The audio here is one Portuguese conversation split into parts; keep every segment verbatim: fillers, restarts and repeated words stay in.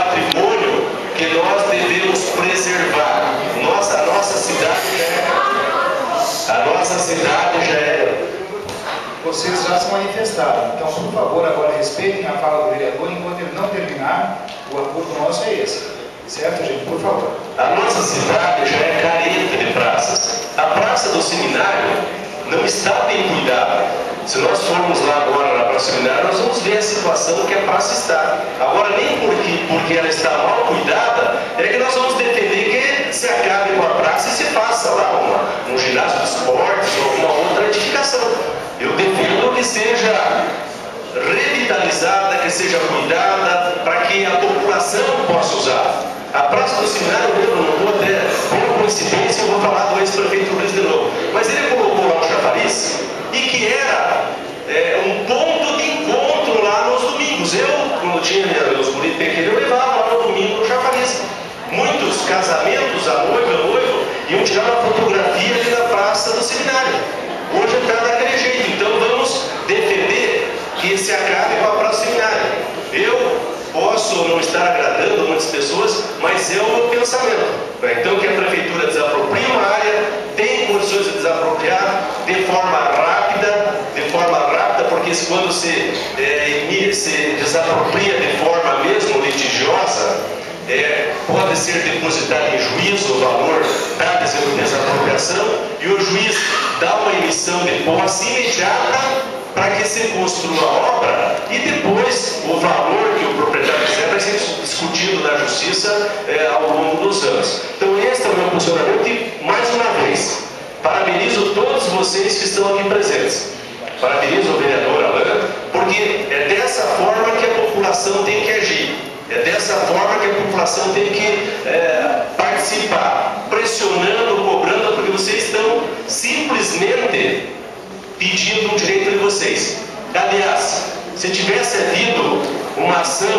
patrimônio que nós devemos preservar. Nossa, a nossa cidade já é. A nossa cidade já é. Vocês já se manifestaram, então, por favor, agora respeitem a fala do vereador. Enquanto ele não terminar, o acordo nosso é esse. Certo, gente? Por favor. A nossa cidade já é careta de praças. A praça do seminário não está bem cuidada. Se nós formos lá agora na praça do seminário, nós vamos ver a situação que a praça está. Agora, nem porque, porque ela está mal cuidada, é que nós vamos defender que se acabe com a praça e se faça lá uma, um ginásio de esportes ou alguma outra edificação. Eu defendo que seja revitalizada, que seja cuidada, para que a população possa usar. A praça do seminário, eu não vou até, por coincidência, eu vou falar do ex-prefeito Luiz de novo, mas ele colocou lá o chafariz, e que era é, um ponto de encontro lá nos domingos. Eu, quando tinha meus bonitos pequenos, eu levava lá no domingo o chafariz. Muitos casamentos, a noiva e o noivo, iam tirar uma fotografia ali na praça do seminário. Hoje está daquele jeito, então vamos defender que se acabe com a praça do seminário. Eu posso não estar agradando muitas pessoas, mas é o meu pensamento. Então, que a prefeitura desaproprie uma área, tem condições de desapropriar de forma rápida, de forma rápida, porque quando se, é, se desapropria de forma mesmo litigiosa, é, pode ser depositado em juízo o valor da desapropriação e o juiz dá uma emissão de posse imediata para que se construa a obra e depois o valor que o proprietário quiser vai ser discutido na justiça é, ao longo dos anos. Então esse é o meu posicionamento e, mais uma vez, parabenizo todos vocês que estão aqui presentes. Parabenizo o vereador Alain, porque é dessa forma que a população tem que agir. É dessa forma que a população tem que é, participar, pressionando, cobrando, porque vocês estão simplesmente pedindo um direito de vocês. Aliás, se tivesse havido uma ação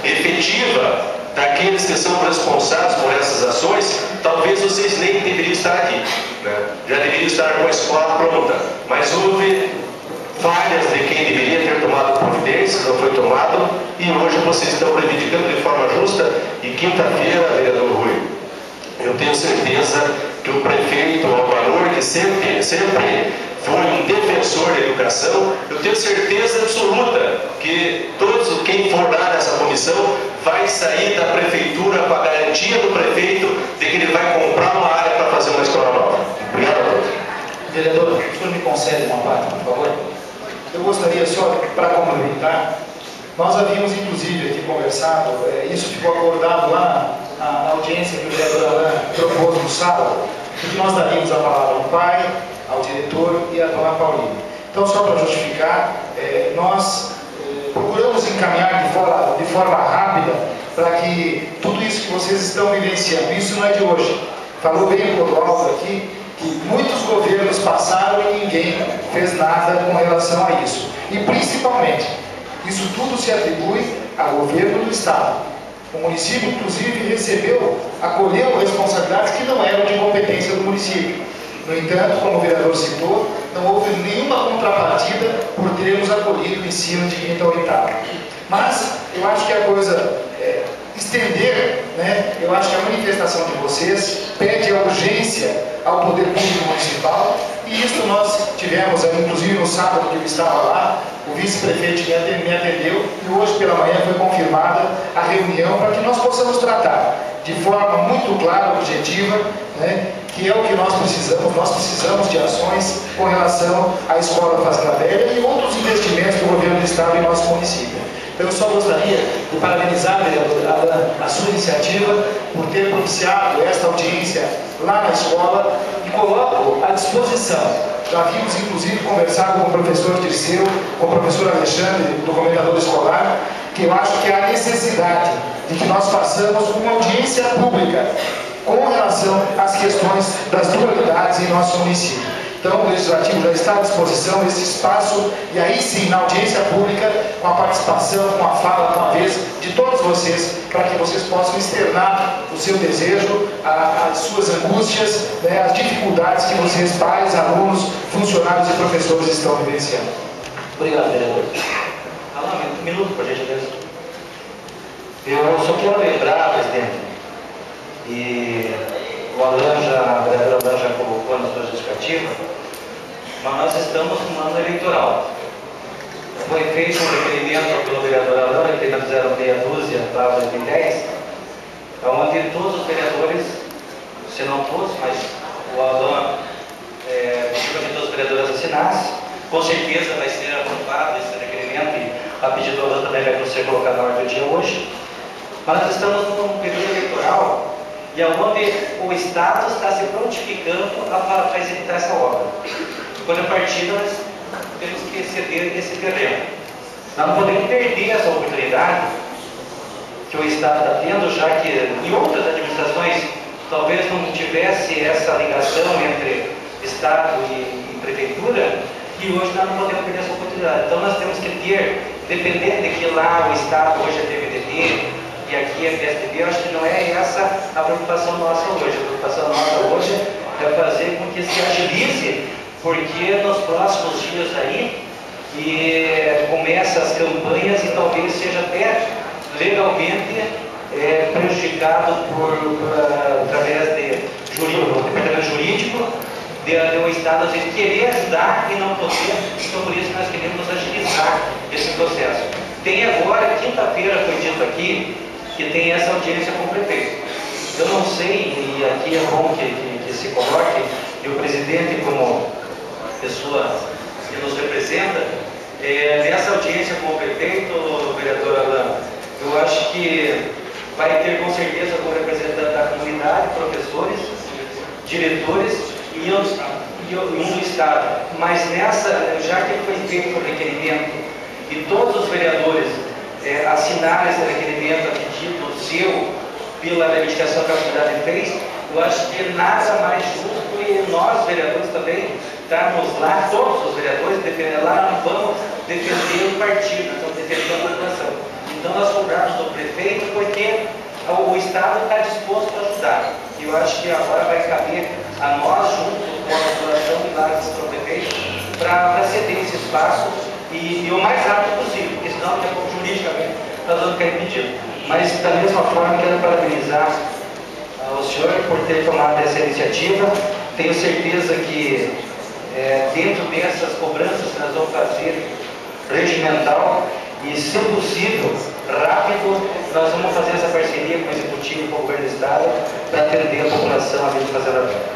efetiva daqueles que são responsáveis por essas ações, talvez vocês nem deveriam estar aqui, né? Já deveriam estar com a escola pronta, mas houve falhas de quem deveria ter tomado providências, não foi tomado, e hoje vocês estão reivindicando de forma justa. E quinta-feira, vereador Rui, eu tenho certeza que o prefeito Alvanor, que sempre, sempre foi um defensor da educação, eu tenho certeza absoluta que todos, quem for lá nessa comissão, vai sair da prefeitura com a garantia do prefeito de que ele vai comprar uma área para fazer uma escola nova. Obrigado a todos. Vereador, o senhor me concede uma parte, por favor? Eu gostaria só, para complementar, nós havíamos inclusive aqui conversado, é, isso ficou acordado lá na, na audiência que o vereador Alain propôs no sábado, que nós daríamos a palavra ao pai, ao diretor e à dona Paulina. Então, só para justificar, é, nós é, procuramos encaminhar de forma, de forma rápida para que tudo isso que vocês estão vivenciando, isso não é de hoje. Falou bem o Clodoaldo aqui, que muitos governos passaram e ninguém fez nada com relação a isso. E principalmente, isso tudo se atribui ao governo do Estado. O município, inclusive, recebeu, acolheu responsabilidades que não eram de competência do município. No entanto, como o vereador citou, não houve nenhuma contrapartida por termos acolhido o ensino de quinta a oitava. Mas eu acho que a coisa é, estender, né, eu acho que a manifestação de vocês pede a urgência ao Poder Público Municipal, e isso nós tivemos, inclusive no sábado que eu estava lá, o vice-prefeito me atendeu e hoje pela manhã foi confirmada a reunião para que nós possamos tratar de forma muito clara, objetiva, né, que é o que nós precisamos. Nós precisamos de ações com relação à Escola Fazenda Velha e outros investimentos do governo do Estado em nosso município. Então, eu só gostaria de parabenizar, vereador Alain, a sua iniciativa por ter propiciado esta audiência lá na escola e coloco à disposição. Já vimos, inclusive, conversar com o professor Dirceu, com o professor Alexandre, do comentador escolar, que eu acho que há necessidade de que nós façamos uma audiência pública com relação às questões das dualidades em nosso município. Então, o Legislativo já está à disposição desse espaço, e aí sim, na audiência pública, com a participação, com a fala, com a vez de todos vocês, para que vocês possam externar o seu desejo, a, as suas angústias, né, as dificuldades que vocês, pais, alunos, funcionários e professores estão vivenciando. Obrigado, vereador. Alain, um minuto, por gentileza. Eu só quero lembrar, presidente, e o Alan já, a vereadora Alan já colocou na sua justificativa, mas nós estamos no ano eleitoral. Foi feito um requerimento pelo vereador Alan, que nós fizeram meia dúzia para dois mil e dez, onde todos os vereadores, se não todos, mas o Alan é, pediu que todos os vereadores assinassem. Com certeza vai ser aprovado esse requerimento e a pedido do Alan também vai ser colocado na ordem do dia hoje. Mas nós estamos num período eleitoral e onde o Estado está se prontificando para executar essa obra. Quando a partida nós temos que ceder esse terreno. Nós não podemos perder essa oportunidade que o Estado está tendo, já que em outras administrações talvez não tivesse essa ligação entre Estado e, e Prefeitura, e hoje nós não podemos perder essa oportunidade. Então nós temos que ter, dependendo de que lá o Estado hoje é T V D D, e aqui é P S D B, eu acho que não é essa a preocupação nossa hoje. A preocupação nossa hoje é fazer com que se agilize, porque nos próximos dias aí e começa as campanhas e talvez seja até legalmente é, prejudicado por, por, através de jurídico, departamento jurídico, de, de o Estado às vezes querer ajudar e não poder. Então por isso nós queremos agilizar esse processo. Tem agora, quinta-feira foi dito aqui, que tem essa audiência com o prefeito. Eu não sei, e aqui é bom que, que, que se coloque, e o presidente como pessoa que nos representa, é, nessa audiência com o prefeito, o vereador Alan, eu acho que vai ter com certeza como representante da comunidade, professores, diretores e, os, e um do Estado. Mas nessa, já que foi feito o requerimento e todos os vereadores É, assinar esse requerimento a pedido seu pela reivindicação que a comunidade fez, eu acho que nada mais justo e nós, vereadores, também estarmos lá, todos os vereadores, defendendo lá, não vamos defender o partido, estamos defendendo a população. Então nós cobramos do prefeito porque o Estado está disposto a ajudar. E eu acho que agora vai caber a nós, junto com a população e lá do prefeito, para ceder esse espaço e, e o mais rápido possível, porque senão daqui a pouco juridicamente está dando cair pedido. Mas da mesma forma quero parabenizar uh, o senhor por ter tomado essa iniciativa. Tenho certeza que é, dentro dessas cobranças que nós vamos fazer regimental e, se possível, rápido, nós vamos fazer essa parceria com o Executivo e com o Governo do Estado para atender a população a fim de fazer a vida.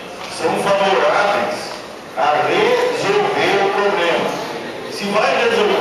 Se vai resolver